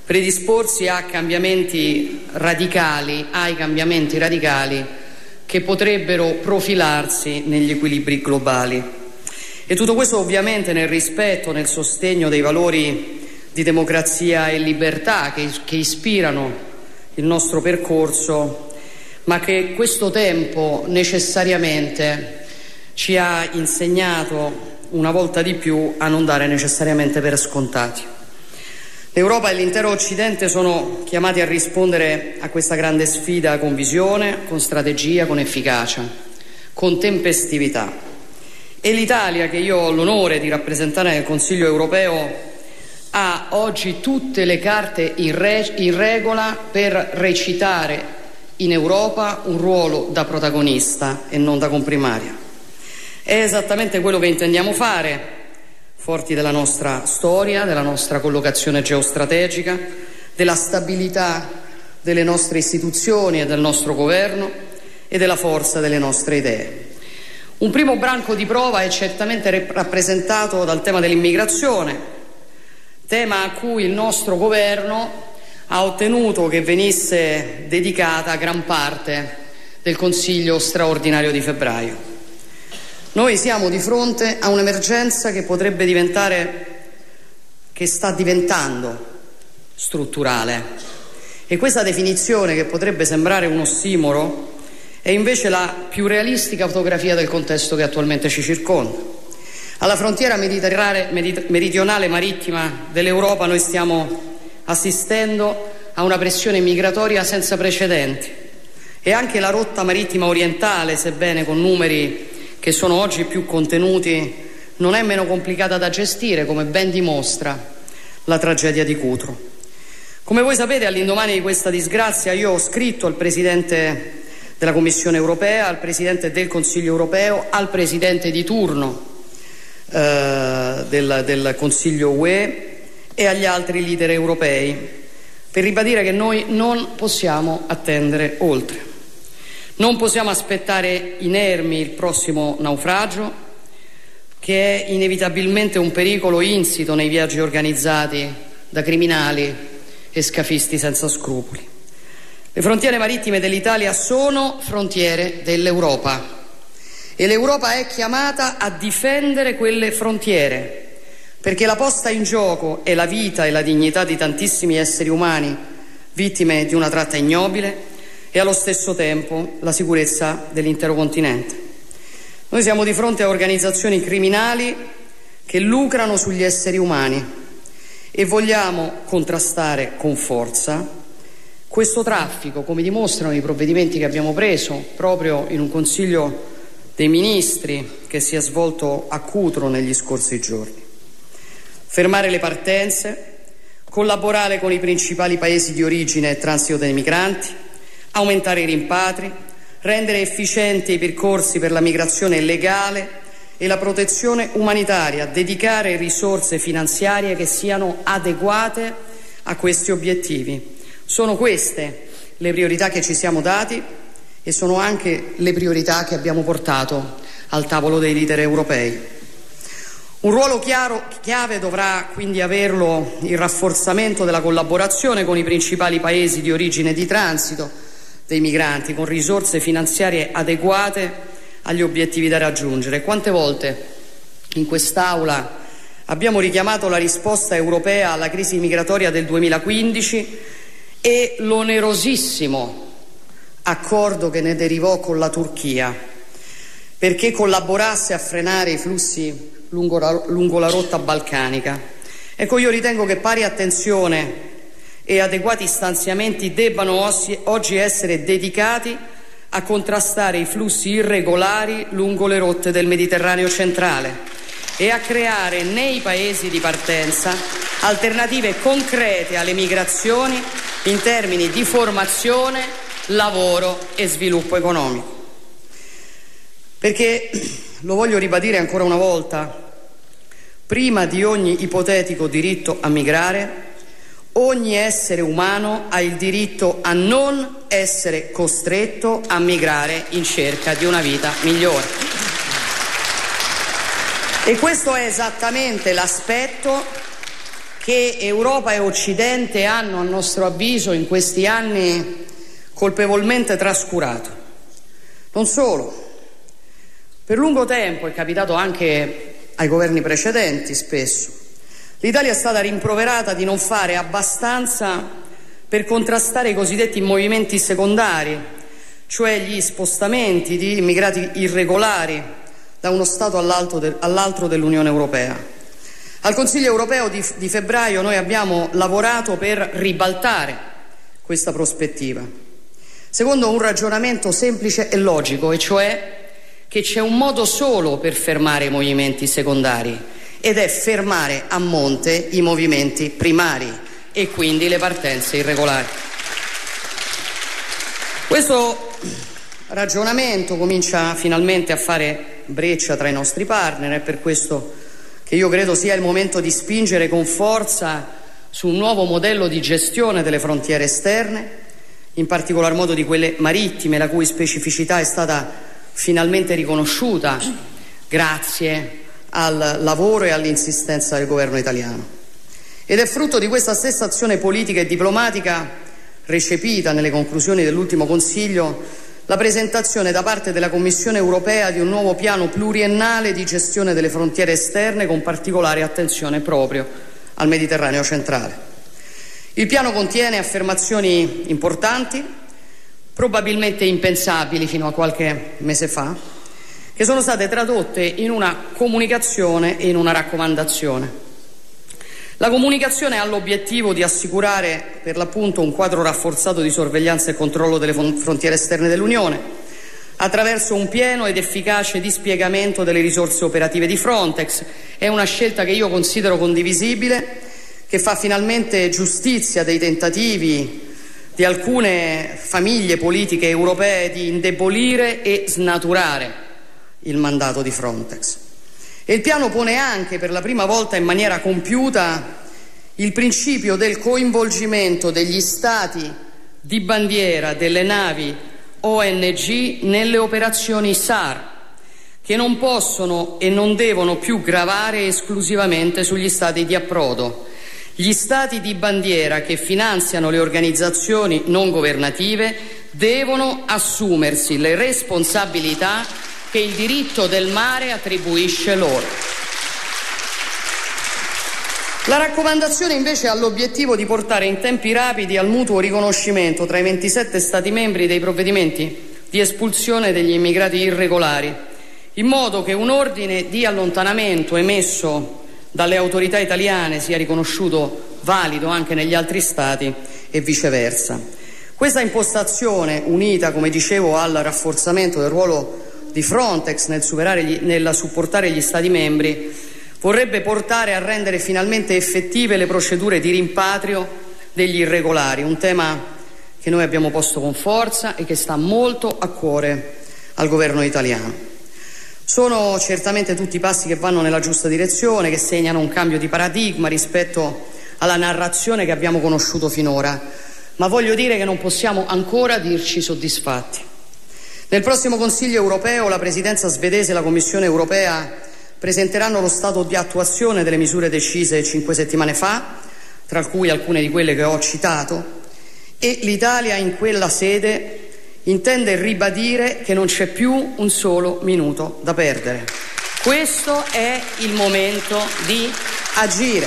predisporsi ai cambiamenti radicali che potrebbero profilarsi negli equilibri globali. E tutto questo ovviamente nel rispetto, nel sostegno dei valori di democrazia e libertà che ispirano il nostro percorso, ma che questo tempo necessariamente ci ha insegnato una volta di più a non dare necessariamente per scontati. L'Europa e l'intero Occidente sono chiamati a rispondere a questa grande sfida con visione, con strategia, con efficacia, con tempestività. E l'Italia, che io ho l'onore di rappresentare nel Consiglio europeo, ha oggi tutte le carte in regola per recitare in Europa un ruolo da protagonista e non da comprimaria. È esattamente quello che intendiamo fare, forti della nostra storia, della nostra collocazione geostrategica, della stabilità delle nostre istituzioni e del nostro governo e della forza delle nostre idee. Un primo banco di prova è certamente rappresentato dal tema dell'immigrazione, tema a cui il nostro governo ha ottenuto che venisse dedicata gran parte del Consiglio straordinario di febbraio. Noi siamo di fronte a un'emergenza che sta diventando strutturale, e questa definizione, che potrebbe sembrare un ossimoro, è invece la più realistica fotografia del contesto che attualmente ci circonda. Alla frontiera meridionale marittima dell'Europa noi stiamo assistendo a una pressione migratoria senza precedenti, e anche la rotta marittima orientale, sebbene con numeri che sono oggi più contenuti, non è meno complicata da gestire, come ben dimostra la tragedia di Cutro. Come voi sapete, all'indomani di questa disgrazia io ho scritto al Presidente della Commissione europea, al Presidente del Consiglio europeo, al Presidente di turno del Consiglio UE e agli altri leader europei, per ribadire che noi non possiamo attendere oltre. Non possiamo aspettare inermi il prossimo naufragio, che è inevitabilmente un pericolo insito nei viaggi organizzati da criminali e scafisti senza scrupoli. Le frontiere marittime dell'Italia sono frontiere dell'Europa, e l'Europa è chiamata a difendere quelle frontiere, perché la posta in gioco è la vita e la dignità di tantissimi esseri umani vittime di una tratta ignobile, e allo stesso tempo la sicurezza dell'intero continente. Noi siamo di fronte a organizzazioni criminali che lucrano sugli esseri umani, e vogliamo contrastare con forza questo traffico, come dimostrano i provvedimenti che abbiamo preso proprio in un Consiglio dei Ministri che si è svolto a Cutro negli scorsi giorni. Fermare le partenze, collaborare con i principali paesi di origine e transito dei migranti, aumentare i rimpatri, rendere efficienti i percorsi per la migrazione legale e la protezione umanitaria, dedicare risorse finanziarie che siano adeguate a questi obiettivi. Sono queste le priorità che ci siamo dati, e sono anche le priorità che abbiamo portato al tavolo dei leader europei. Un ruolo chiave dovrà quindi averlo il rafforzamento della collaborazione con i principali paesi di origine e di transito dei migranti, con risorse finanziarie adeguate agli obiettivi da raggiungere. Quante volte in quest'Aula abbiamo richiamato la risposta europea alla crisi migratoria del 2015 e l'onerosissimo accordo che ne derivò con la Turchia, perché collaborasse a frenare i flussi lungo la rotta balcanica. Ecco, io ritengo che pari attenzione e adeguati stanziamenti debbano oggi essere dedicati a contrastare i flussi irregolari lungo le rotte del Mediterraneo centrale e a creare nei paesi di partenza alternative concrete alle migrazioni in termini di formazione, lavoro e sviluppo economico. Perché, lo voglio ribadire ancora una volta, prima di ogni ipotetico diritto a migrare, ogni essere umano ha il diritto a non essere costretto a migrare in cerca di una vita migliore. E questo è esattamente l'aspetto che Europa e Occidente hanno, a nostro avviso, in questi anni colpevolmente trascurato. Non solo. Per lungo tempo, è capitato anche ai governi precedenti spesso, l'Italia è stata rimproverata di non fare abbastanza per contrastare i cosiddetti movimenti secondari, cioè gli spostamenti di immigrati irregolari da uno Stato all'altro dell'Unione Europea. Al Consiglio europeo di febbraio noi abbiamo lavorato per ribaltare questa prospettiva, secondo un ragionamento semplice e logico, e cioè che c'è un modo solo per fermare i movimenti secondari, ed è fermare a monte i movimenti primari e quindi le partenze irregolari. Questo ragionamento comincia finalmente a fare breccia tra i nostri partner, è per questo che io credo sia il momento di spingere con forza su un nuovo modello di gestione delle frontiere esterne, in particolar modo di quelle marittime, la cui specificità è stata finalmente riconosciuta grazie al lavoro e all'insistenza del governo italiano. Ed è frutto di questa stessa azione politica e diplomatica, recepita nelle conclusioni dell'ultimo Consiglio, la presentazione da parte della Commissione europea di un nuovo piano pluriennale di gestione delle frontiere esterne, con particolare attenzione proprio al Mediterraneo centrale. Il piano contiene affermazioni importanti, probabilmente impensabili fino a qualche mese fa, che sono state tradotte in una comunicazione e in una raccomandazione. La comunicazione ha l'obiettivo di assicurare per l'appunto un quadro rafforzato di sorveglianza e controllo delle frontiere esterne dell'Unione attraverso un pieno ed efficace dispiegamento delle risorse operative di Frontex. È una scelta che io considero condivisibile, che fa finalmente giustizia dei tentativi di alcune famiglie politiche europee di indebolire e snaturare il mandato di Frontex. E il piano pone anche per la prima volta in maniera compiuta il principio del coinvolgimento degli stati di bandiera delle navi ONG nelle operazioni SAR, che non possono e non devono più gravare esclusivamente sugli stati di approdo. Gli stati di bandiera che finanziano le organizzazioni non governative devono assumersi le responsabilità che il diritto del mare attribuisce loro. La raccomandazione invece ha l'obiettivo di portare in tempi rapidi al mutuo riconoscimento tra i 27 Stati membri dei provvedimenti di espulsione degli immigrati irregolari, in modo che un ordine di allontanamento emesso dalle autorità italiane sia riconosciuto valido anche negli altri Stati e viceversa. Questa impostazione, unita, come dicevo, al rafforzamento del ruolo di Frontex nel supportare gli Stati membri, vorrebbe portare a rendere finalmente effettive le procedure di rimpatrio degli irregolari, un tema che noi abbiamo posto con forza e che sta molto a cuore al governo italiano. Sono certamente tutti passi che vanno nella giusta direzione, che segnano un cambio di paradigma rispetto alla narrazione che abbiamo conosciuto finora, ma voglio dire che non possiamo ancora dirci soddisfatti. Nel prossimo Consiglio europeo la Presidenza svedese e la Commissione europea presenteranno lo stato di attuazione delle misure decise 5 settimane fa, tra cui alcune di quelle che ho citato, e l'Italia in quella sede intende ribadire che non c'è più un solo minuto da perdere. Questo è il momento di agire.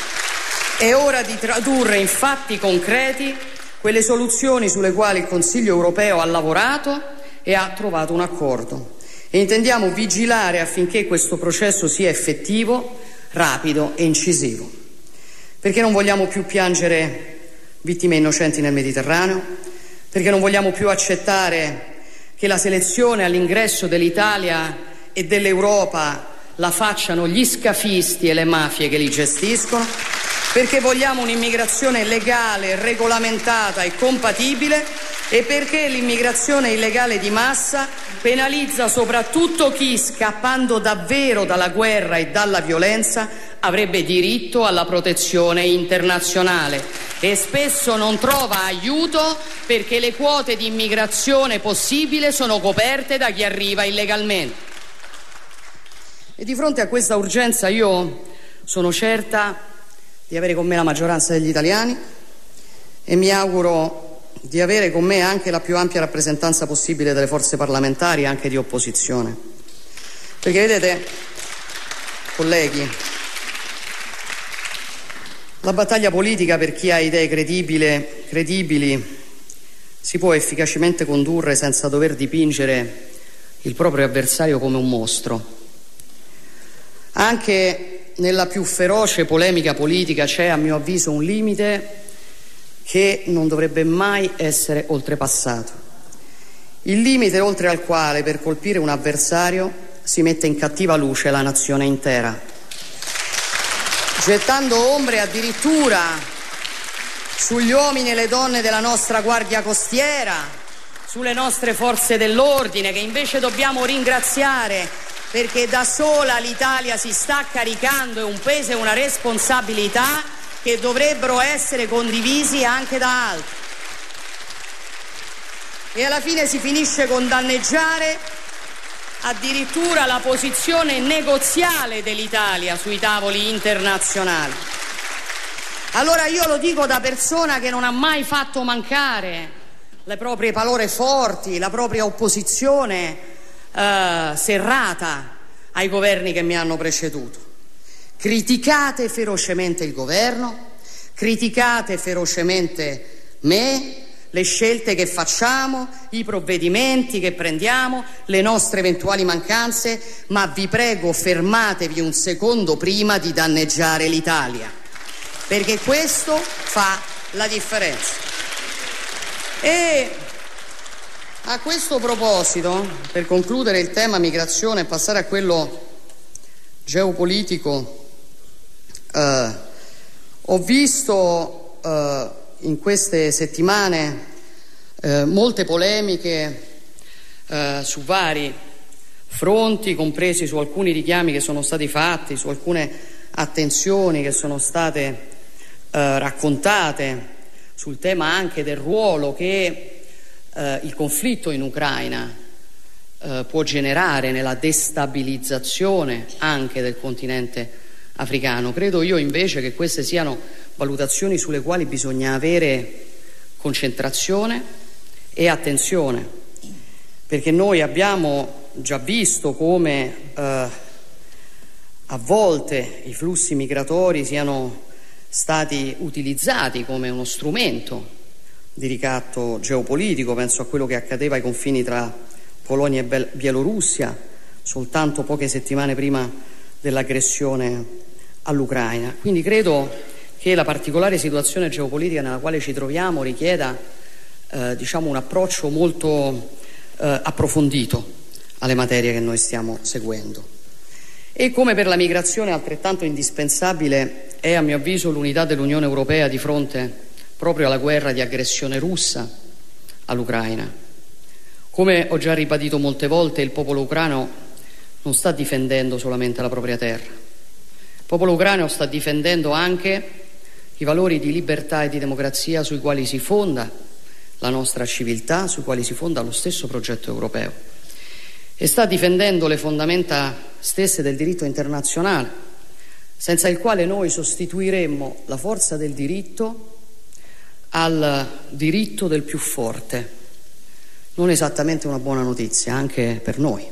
È ora di tradurre in fatti concreti quelle soluzioni sulle quali il Consiglio europeo ha lavorato e ha trovato un accordo, e intendiamo vigilare affinché questo processo sia effettivo, rapido e incisivo, perché non vogliamo più piangere vittime innocenti nel Mediterraneo, perché non vogliamo più accettare che la selezione all'ingresso dell'Italia e dell'Europa la facciano gli scafisti e le mafie che li gestiscono, perché vogliamo un'immigrazione legale, regolamentata e compatibile, e perché l'immigrazione illegale di massa penalizza soprattutto chi, scappando davvero dalla guerra e dalla violenza, avrebbe diritto alla protezione internazionale e spesso non trova aiuto perché le quote di immigrazione possibile sono coperte da chi arriva illegalmente. E di fronte a questa urgenza io sono certa di avere con me la maggioranza degli italiani e mi auguro di avere con me anche la più ampia rappresentanza possibile delle forze parlamentari, anche di opposizione. Perché vedete, colleghi, la battaglia politica per chi ha idee credibili si può efficacemente condurre senza dover dipingere il proprio avversario come un mostro. Anche nella più feroce polemica politica c'è, a mio avviso, un limite che non dovrebbe mai essere oltrepassato. Il limite oltre al quale per colpire un avversario si mette in cattiva luce la nazione intera, gettando ombre addirittura sugli uomini e le donne della nostra Guardia Costiera, sulle nostre forze dell'ordine, che invece dobbiamo ringraziare perché da sola l'Italia si sta caricando un peso e una responsabilità che dovrebbero essere condivisi anche da altri. E alla fine si finisce con danneggiare addirittura la posizione negoziale dell'Italia sui tavoli internazionali. Allora io lo dico da persona che non ha mai fatto mancare le proprie parole forti, la propria opposizione serrata ai governi che mi hanno preceduto. Criticate ferocemente il governo, criticate ferocemente me, le scelte che facciamo, i provvedimenti che prendiamo, le nostre eventuali mancanze, ma vi prego fermatevi un secondo prima di danneggiare l'Italia, perché questo fa la differenza. E a questo proposito, per concludere il tema migrazione e passare a quello geopolitico, ho visto in queste settimane molte polemiche su vari fronti, compresi su alcuni richiami che sono stati fatti, su alcune attenzioni che sono state raccontate sul tema anche del ruolo che il conflitto in Ucraina può generare nella destabilizzazione anche del continente africano. Credo io invece che queste siano valutazioni sulle quali bisogna avere concentrazione e attenzione, perché noi abbiamo già visto come a volte i flussi migratori siano stati utilizzati come uno strumento di ricatto geopolitico. Penso a quello che accadeva ai confini tra Polonia e Bielorussia soltanto poche settimane prima dell'aggressione all'Ucraina. Quindi credo che la particolare situazione geopolitica nella quale ci troviamo richieda un approccio molto approfondito alle materie che noi stiamo seguendo. E come per la migrazione altrettanto indispensabile è, a mio avviso, l'unità dell'Unione Europea di fronte proprio alla guerra di aggressione russa all'Ucraina. Come ho già ribadito molte volte, il popolo ucraino non sta difendendo solamente la propria terra. Il popolo ucraino sta difendendo anche i valori di libertà e di democrazia sui quali si fonda la nostra civiltà, sui quali si fonda lo stesso progetto europeo, e sta difendendo le fondamenta stesse del diritto internazionale, senza il quale noi sostituiremmo la forza del diritto al diritto del più forte. Non esattamente una buona notizia anche per noi.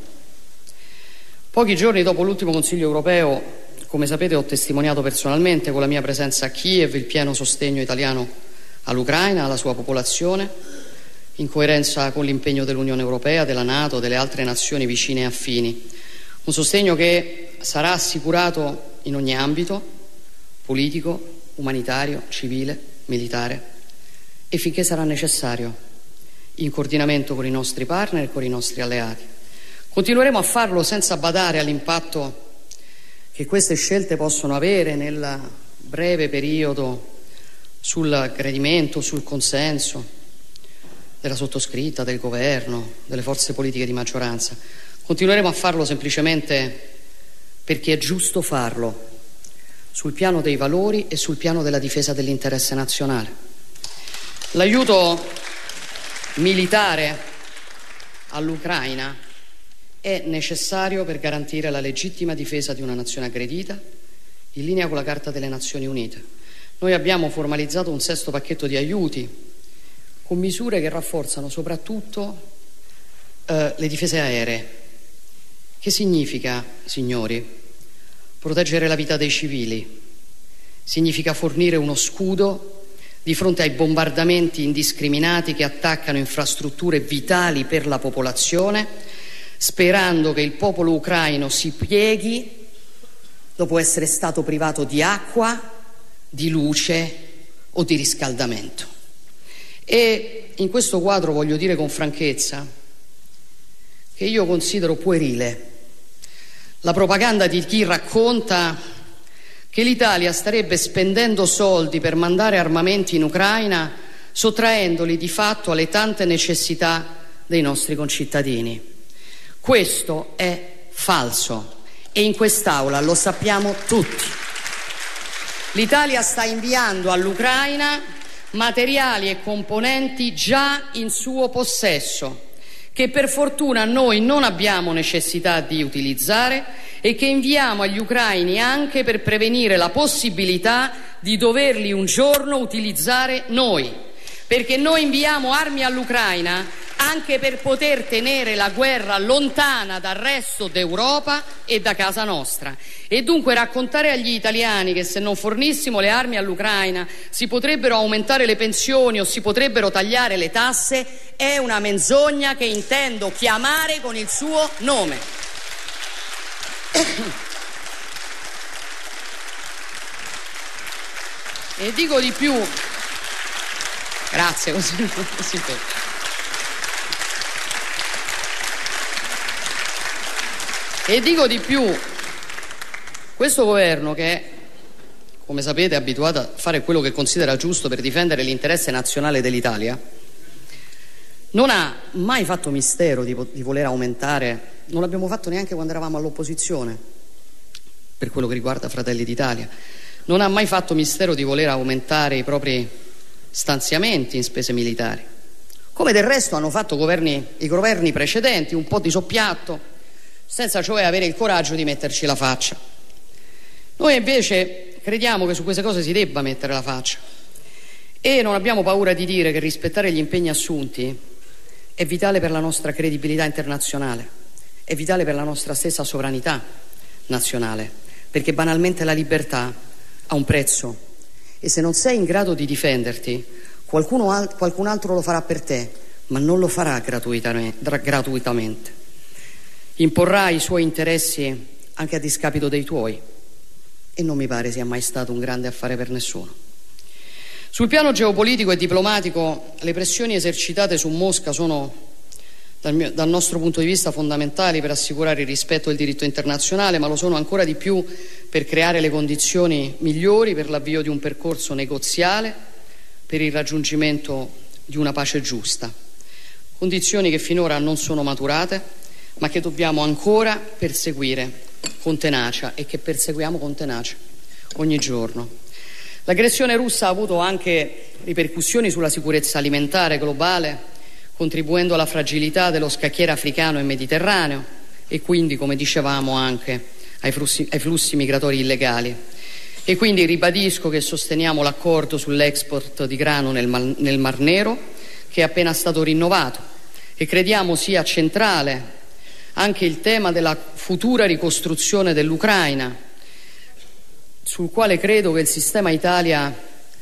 Pochi giorni dopo l'ultimo Consiglio europeo, come sapete, ho testimoniato personalmente con la mia presenza a Kiev il pieno sostegno italiano all'Ucraina, alla sua popolazione, in coerenza con l'impegno dell'Unione Europea, della NATO, delle altre nazioni vicine e affini. Un sostegno che sarà assicurato in ogni ambito, politico, umanitario, civile, militare, e finché sarà necessario, in coordinamento con i nostri partner e con i nostri alleati. Continueremo a farlo senza badare all'impatto che queste scelte possono avere nel breve periodo sul gradimento, sul consenso della sottoscritta, del governo, delle forze politiche di maggioranza. Continueremo a farlo semplicemente perché è giusto farlo, sul piano dei valori e sul piano della difesa dell'interesse nazionale. L'aiuto militare all'Ucraina è necessario per garantire la legittima difesa di una nazione aggredita, in linea con la Carta delle Nazioni Unite. noi abbiamo formalizzato un 6° pacchetto di aiuti con misure che rafforzano soprattutto le difese aeree. Che significa, signori? Proteggere la vita dei civili. Significa fornire uno scudo di fronte ai bombardamenti indiscriminati che attaccano infrastrutture vitali per la popolazione, sperando che il popolo ucraino si pieghi dopo essere stato privato di acqua, di luce o di riscaldamento. E in questo quadro voglio dire con franchezza che io considero puerile la propaganda di chi racconta che l'Italia starebbe spendendo soldi per mandare armamenti in Ucraina, sottraendoli di fatto alle tante necessità dei nostri concittadini. Questo è falso e in quest'Aula lo sappiamo tutti. L'Italia sta inviando all'Ucraina materiali e componenti già in suo possesso, che per fortuna noi non abbiamo necessità di utilizzare e che inviamo agli ucraini anche per prevenire la possibilità di doverli un giorno utilizzare noi, perché noi inviamo armi all'Ucraina anche per poter tenere la guerra lontana dal resto d'Europa e da casa nostra. E dunque raccontare agli italiani che se non fornissimo le armi all'Ucraina si potrebbero aumentare le pensioni o si potrebbero tagliare le tasse è una menzogna che intendo chiamare con il suo nome. E dico di più. Grazie, così E dico di più, questo governo che, come sapete, è abituato a fare quello che considera giusto per difendere l'interesse nazionale dell'Italia, non ha mai fatto mistero di voler aumentare, non l'abbiamo fatto neanche quando eravamo all'opposizione, per quello che riguarda Fratelli d'Italia, non ha mai fatto mistero di voler aumentare i propri stanziamenti in spese militari, come del resto hanno fatto i governi precedenti, un po' di soppiatto, senza cioè avere il coraggio di metterci la faccia. Noi invece crediamo che su queste cose si debba mettere la faccia e non abbiamo paura di dire che rispettare gli impegni assunti è vitale per la nostra credibilità internazionale, è vitale per la nostra stessa sovranità nazionale, perché banalmente la libertà ha un prezzo e se non sei in grado di difenderti, qualcun altro lo farà per te, ma non lo farà gratuitamente. Imporrà i suoi interessi anche a discapito dei tuoi e non mi pare sia mai stato un grande affare per nessuno. Sul piano geopolitico e diplomatico le pressioni esercitate su Mosca sono dal nostro punto di vista fondamentali per assicurare il rispetto del diritto internazionale, ma lo sono ancora di più per creare le condizioni migliori per l'avvio di un percorso negoziale per il raggiungimento di una pace giusta, condizioni che finora non sono maturate ma che dobbiamo ancora perseguire con tenacia e che perseguiamo con tenacia ogni giorno. L'aggressione russa ha avuto anche ripercussioni sulla sicurezza alimentare globale, contribuendo alla fragilità dello scacchiere africano e mediterraneo e quindi, come dicevamo, anche ai flussi migratori illegali. E quindi ribadisco che sosteniamo l'accordo sull'export di grano nel Mar Nero, che è appena stato rinnovato, e crediamo sia centrale anche il tema della futura ricostruzione dell'Ucraina, sulla quale credo che il sistema Italia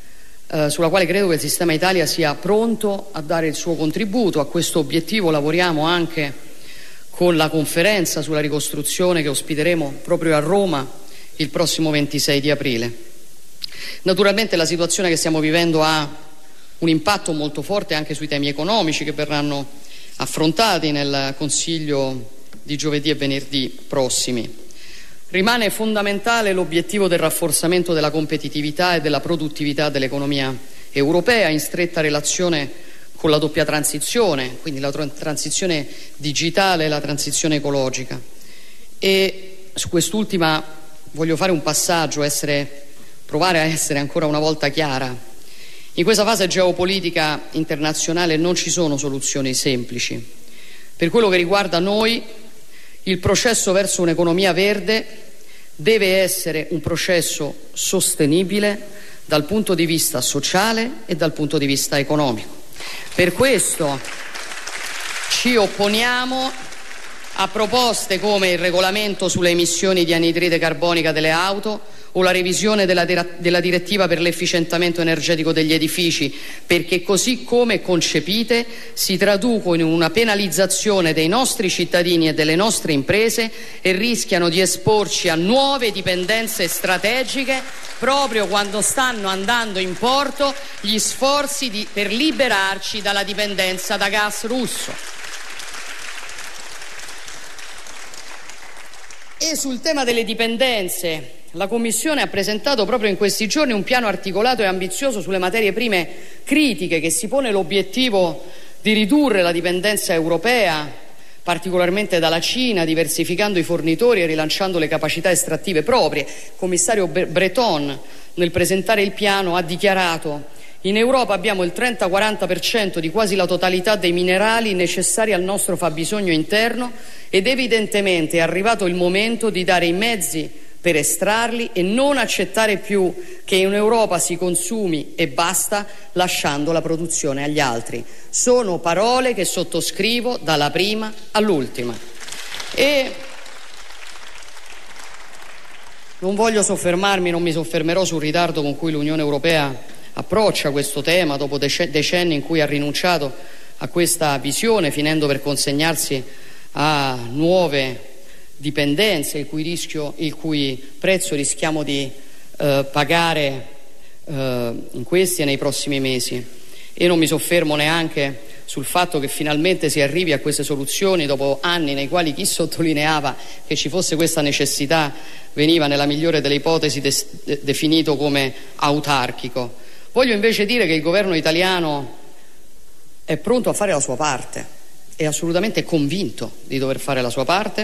sia pronto a dare il suo contributo. A questo obiettivo lavoriamo anche con la conferenza sulla ricostruzione che ospiteremo proprio a Roma il prossimo 26 di aprile. Naturalmente la situazione che stiamo vivendo ha un impatto molto forte anche sui temi economici che verranno affrontati nel Consiglio di giovedì e venerdì prossimi. Rimane fondamentale l'obiettivo del rafforzamento della competitività e della produttività dell'economia europea in stretta relazione con la doppia transizione, quindi la transizione digitale e la transizione ecologica. E su quest'ultima voglio fare un passaggio, provare a essere ancora una volta chiara. In questa fase geopolitica internazionale non ci sono soluzioni semplici. Per quello che riguarda noi, il processo verso un'economia verde deve essere un processo sostenibile, dal punto di vista sociale e dal punto di vista economico. Per questo ci opponiamo a proposte come il regolamento sulle emissioni di anidride carbonica delle auto o la revisione della direttiva per l'efficientamento energetico degli edifici, perché così come concepite si traducono in una penalizzazione dei nostri cittadini e delle nostre imprese e rischiano di esporci a nuove dipendenze strategiche proprio quando stanno andando in porto gli sforzi per liberarci dalla dipendenza da gas russo. E sul tema delle dipendenze, la Commissione ha presentato proprio in questi giorni un piano articolato e ambizioso sulle materie prime critiche che si pone l'obiettivo di ridurre la dipendenza europea, particolarmente dalla Cina, diversificando i fornitori e rilanciando le capacità estrattive proprie. Il commissario Breton, nel presentare il piano, ha dichiarato: in Europa abbiamo il 30-40% di quasi la totalità dei minerali necessari al nostro fabbisogno interno ed evidentemente è arrivato il momento di dare i mezzi per estrarli e non accettare più che in Europa si consumi e basta, lasciando la produzione agli altri. Sono parole che sottoscrivo dalla prima all'ultima. E non voglio soffermarmi, non mi soffermerò sul ritardo con cui l'Unione Europea approccia questo tema dopo decenni in cui ha rinunciato a questa visione, finendo per consegnarsi a nuove dipendenze il cui prezzo rischiamo di pagare in questi e nei prossimi mesi. E non mi soffermo neanche sul fatto che finalmente si arrivi a queste soluzioni dopo anni nei quali chi sottolineava che ci fosse questa necessità veniva, nella migliore delle ipotesi, definito come autarchico. Voglio invece dire che il governo italiano è pronto a fare la sua parte, è assolutamente convinto di dover fare la sua parte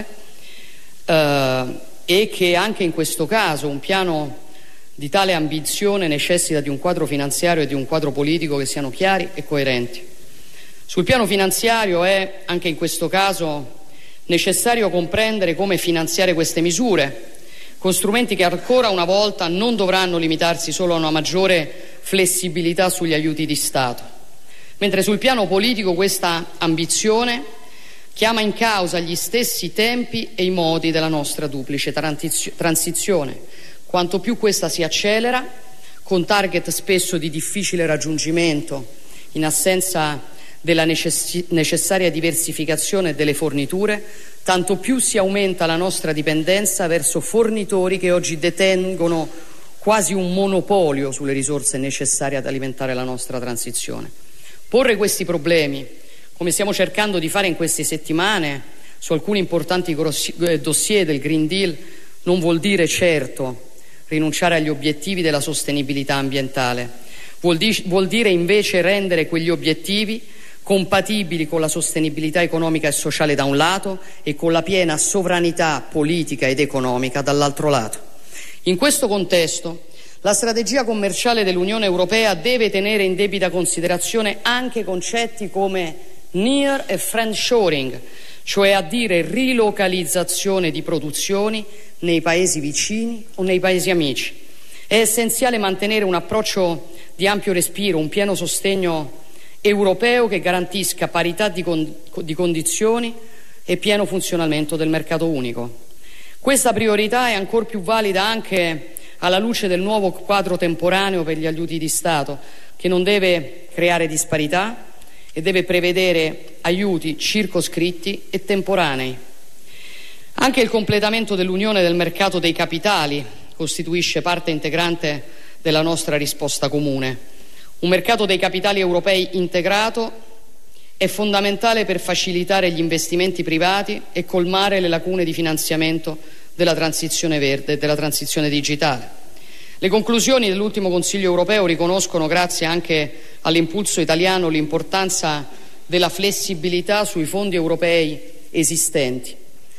e che anche in questo caso un piano di tale ambizione necessita di un quadro finanziario e di un quadro politico che siano chiari e coerenti. Sul piano finanziario è, anche in questo caso, necessario comprendere come finanziare queste misure, con strumenti che ancora una volta non dovranno limitarsi solo a una maggiore flessibilità sugli aiuti di Stato. Mentre sul piano politico questa ambizione chiama in causa gli stessi tempi e i modi della nostra duplice transizione. Quanto più questa si accelera, con target spesso di difficile raggiungimento, in assenza della necessaria diversificazione delle forniture, tanto più si aumenta la nostra dipendenza verso fornitori che oggi detengono quasi un monopolio sulle risorse necessarie ad alimentare la nostra transizione. Porre questi problemi, come stiamo cercando di fare in queste settimane su alcuni importanti dossier del Green Deal, non vuol dire certo rinunciare agli obiettivi della sostenibilità ambientale. Vuol dire invece rendere quegli obiettivi compatibili con la sostenibilità economica e sociale da un lato e con la piena sovranità politica ed economica dall'altro lato. In questo contesto, la strategia commerciale dell'Unione Europea deve tenere in debita considerazione anche concetti come near e friendshoring, cioè a dire rilocalizzazione di produzioni nei paesi vicini o nei paesi amici. È essenziale mantenere un approccio di ampio respiro, un pieno sostegno europeo che garantisca parità di condizioni e pieno funzionamento del mercato unico. Questa priorità è ancor più valida anche alla luce del nuovo quadro temporaneo per gli aiuti di Stato, che non deve creare disparità e deve prevedere aiuti circoscritti e temporanei. Anche il completamento dell'unione del mercato dei capitali costituisce parte integrante della nostra risposta comune. Un mercato dei capitali europei integrato è fondamentale per facilitare gli investimenti privati e colmare le lacune di finanziamento della transizione verde e della transizione digitale. Le conclusioni dell'ultimo Consiglio europeo riconoscono, grazie anche all'impulso italiano, l'importanza della flessibilità sui fondi europei esistenti.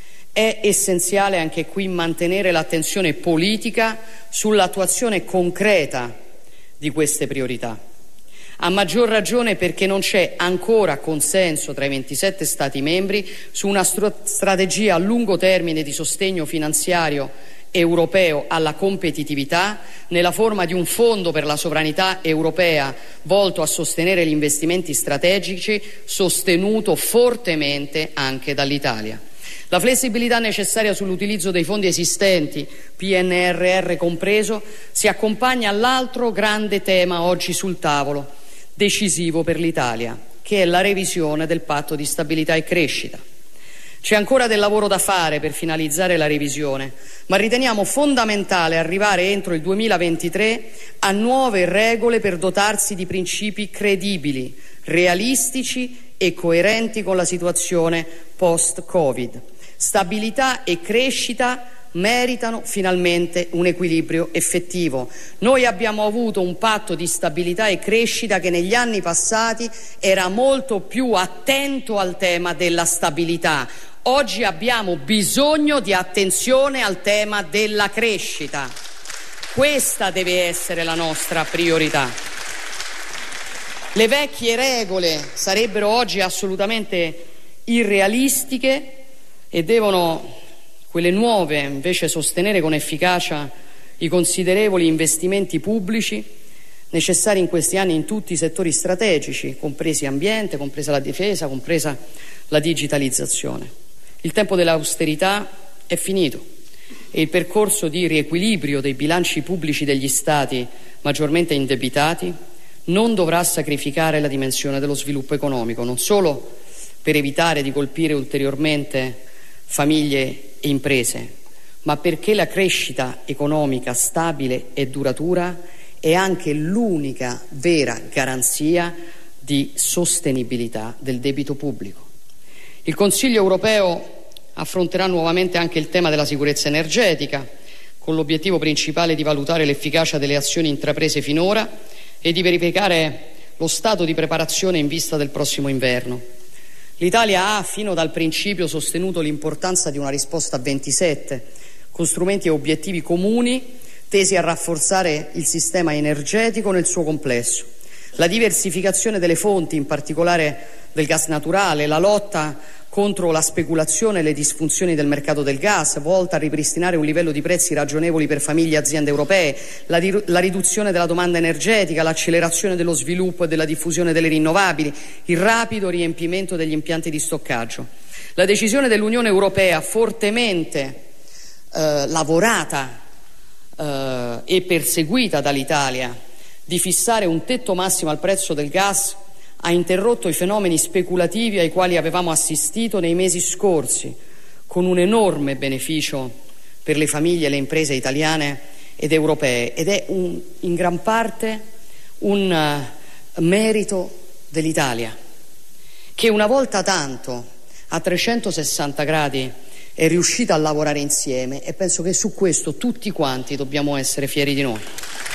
È essenziale anche qui mantenere l'attenzione politica sull'attuazione concreta di queste priorità. A maggior ragione perché non c'è ancora consenso tra i 27 Stati membri su una strategia a lungo termine di sostegno finanziario europeo alla competitività nella forma di un fondo per la sovranità europea volto a sostenere gli investimenti strategici, sostenuto fortemente anche dall'Italia. La flessibilità necessaria sull'utilizzo dei fondi esistenti, PNRR compreso, si accompagna all'altro grande tema oggi sul tavolo, decisivo per l'Italia, che è la revisione del Patto di stabilità e crescita. C'è ancora del lavoro da fare per finalizzare la revisione, ma riteniamo fondamentale arrivare entro il 2023 a nuove regole per dotarsi di principi credibili, realistici e coerenti con la situazione post-Covid. Stabilità e crescita meritano finalmente un equilibrio effettivo. Noi abbiamo avuto un patto di stabilità e crescita che negli anni passati era molto più attento al tema della stabilità. Oggi abbiamo bisogno di attenzione al tema della crescita. Questa deve essere la nostra priorità. Le vecchie regole sarebbero oggi assolutamente irrealistiche e devono quelle nuove invece sostenere con efficacia i considerevoli investimenti pubblici necessari in questi anni in tutti i settori strategici, compresi ambiente, compresa la difesa, compresa la digitalizzazione. Il tempo dell'austerità è finito e il percorso di riequilibrio dei bilanci pubblici degli Stati maggiormente indebitati non dovrà sacrificare la dimensione dello sviluppo economico, non solo per evitare di colpire ulteriormente famiglie e imprese, ma perché la crescita economica stabile e duratura è anche l'unica vera garanzia di sostenibilità del debito pubblico. Il Consiglio europeo affronterà nuovamente anche il tema della sicurezza energetica, con l'obiettivo principale di valutare l'efficacia delle azioni intraprese finora e di verificare lo stato di preparazione in vista del prossimo inverno. L'Italia ha fino dal principio sostenuto l'importanza di una risposta a 27, con strumenti e obiettivi comuni tesi a rafforzare il sistema energetico nel suo complesso. La diversificazione delle fonti, in particolare del gas naturale, la lotta contro la speculazione e le disfunzioni del mercato del gas, volta a ripristinare un livello di prezzi ragionevoli per famiglie e aziende europee, la riduzione della domanda energetica, l'accelerazione dello sviluppo e della diffusione delle rinnovabili, il rapido riempimento degli impianti di stoccaggio. La decisione dell'Unione Europea, fortemente lavorata e perseguita dall'Italia, di fissare un tetto massimo al prezzo del gas ha interrotto i fenomeni speculativi ai quali avevamo assistito nei mesi scorsi, con un enorme beneficio per le famiglie e le imprese italiane ed europee, ed è in gran parte un merito dell'Italia, che una volta tanto a 360 gradi è riuscita a lavorare insieme, e penso che su questo tutti quanti dobbiamo essere fieri di noi.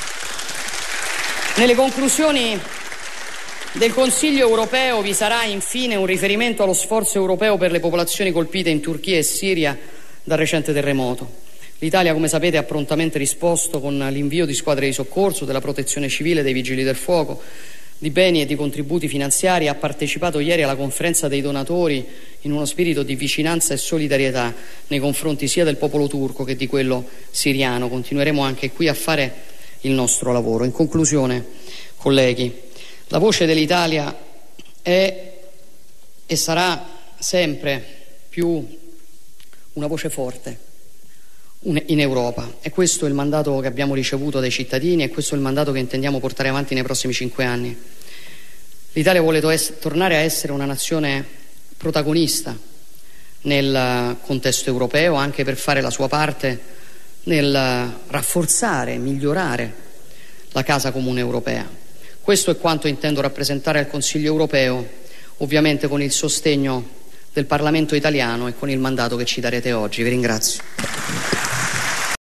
Nelle conclusioni del Consiglio europeo vi sarà infine un riferimento allo sforzo europeo per le popolazioni colpite in Turchia e Siria dal recente terremoto. L'Italia, come sapete, ha prontamente risposto con l'invio di squadre di soccorso, della protezione civile, dei vigili del fuoco, di beni e di contributi finanziari. Ha partecipato ieri alla conferenza dei donatori in uno spirito di vicinanza e solidarietà nei confronti sia del popolo turco che di quello siriano. Continueremo anche qui a fare il nostro lavoro. In conclusione, colleghi, la voce dell'Italia è e sarà sempre più una voce forte in Europa, e questo è il mandato che abbiamo ricevuto dai cittadini, e questo è il mandato che intendiamo portare avanti nei prossimi 5 anni. L'Italia vuole tornare a essere una nazione protagonista nel contesto europeo, anche per fare la sua parte nel rafforzare e migliorare la casa comune europea. Questo è quanto intendo rappresentare al Consiglio europeo, ovviamente con il sostegno del Parlamento italiano e con il mandato che ci darete oggi. Vi ringrazio.